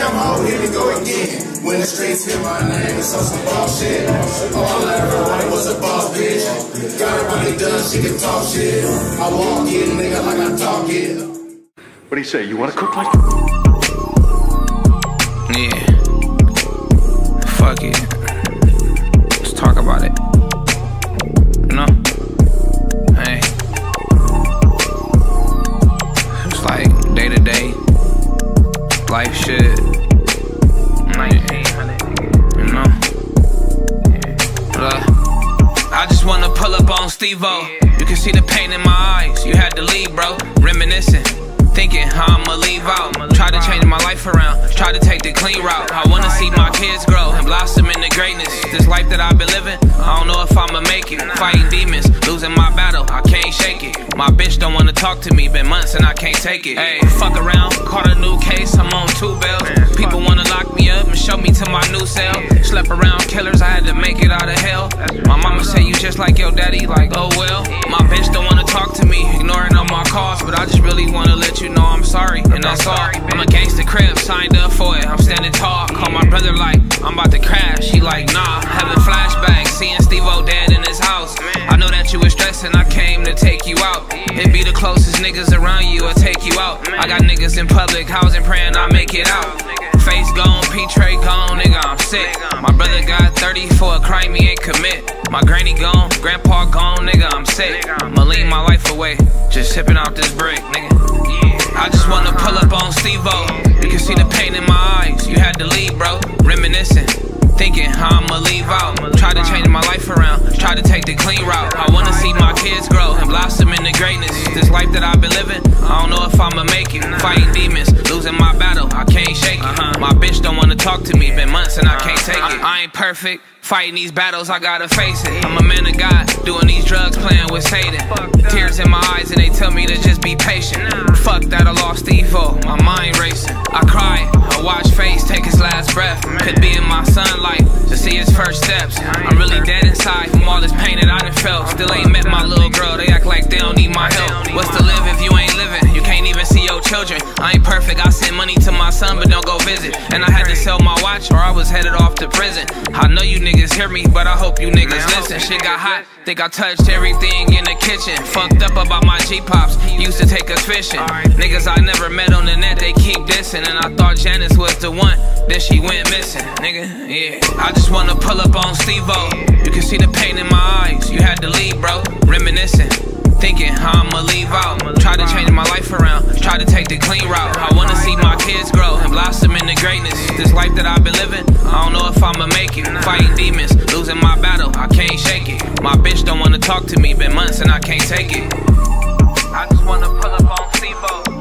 damn hoe, here we go again. When the streets hit my name, it's on some bullshit. All I ever wanted was a boss bitch. Got her really done, she can talk shit. I walk in, nigga, like I talk it. What do you say? You want to cook like? Yeah. Fuck it. Let's talk about it. You know? Hey. It's like day to day. Life shit. 1900. You know? I just wanna pull up on Steve-O. You can see the pain in my eyes. You had to leave, bro. Reminiscing. Thinking how I'ma leave out. Try to change my life around. Try to take the clean route. I wanna see my kids grow and blossom into greatness. This life that I've been living, I don't know if I'ma make it. Fighting demons, losing my battle, I can't shake it. My bitch don't wanna talk to me, been months and I can't take it. Hey, fuck around, caught a new case, I'm on 2 bells. People wanna lock me up and show me to my new cell. Slept around killers, I had to make it out of hell. My mama say you just like your daddy, like oh well. My bitch don't wanna talk to me, ignoring all my calls, but I just really wanna let you know I'm sorry, and that's all. I'm a gangsta crib, signed up for it, I'm standing tall. Call my brother like, I'm about to crash, he like nah. Having flashbacks, seeing Steve-O dead in his house. I know that you was stressing, I came to take you out. It be the closest niggas around you, I'll take you out. I got niggas in public housing praying I make it out. Face gone, P-Tray gone, nigga, I'm sick. My brother got 30 for a crime he ain't commit. My granny gone, grandpa gone, nigga, I'm sick. I'ma leave my life away, just sipping out this brick, nigga. I just wanna pull up on Steve-O. You can see the pain in my eyes. You had to leave, bro. Reminiscing. Thinking how I'ma leave out. Try to change my life around. Try to take the clean route. I wanna see my kids grow and blossom into greatness. This life that I've been living, I don't know if I'ma make it. Fighting demons, losing my battle, I can't shake it. My bitch don't wanna talk to me, been months and I can't take it. I ain't perfect. Fighting these battles, I gotta face it. I'm a man of God, doing these drugs, playing with Satan. Tears in my eyes and they tell me to just be patient. Fuck that, I lost Steve-O, my mind racing. I cry, I watch face take his last breath. Could be in my sunlight to see his first steps. I'm really dead inside from all this pain that I done felt. Still ain't met my little girl, they act like they don't need my help. What's to live if you ain't living? You can't even see your children. I ain't perfect, I send money to my son but don't go visit. And I had to sell my watch or I was headed off to prison. I know you niggas hear me, but I hope you niggas listen. Shit got hot, think I touched everything in the kitchen. Fucked up about my G-Pops, used to take us fishing. Niggas I never met on the net, they keep dissing. And I thought Janice was the one, then she went missing, nigga, yeah. I just wanna pull up on Steve-O. You can see the pain in my eyes, you had to leave, bro. Reminiscing. Thinking how I'ma leave out. Try to change my life around. Try to take the clean route. I wanna see my kids grow and blossom into greatness. This life that I've been living, I don't know if I'ma make it. Fighting demons, losing my battle, I can't shake it. My bitch don't wanna talk to me, been months and I can't take it. I just wanna pull up on Steve-O.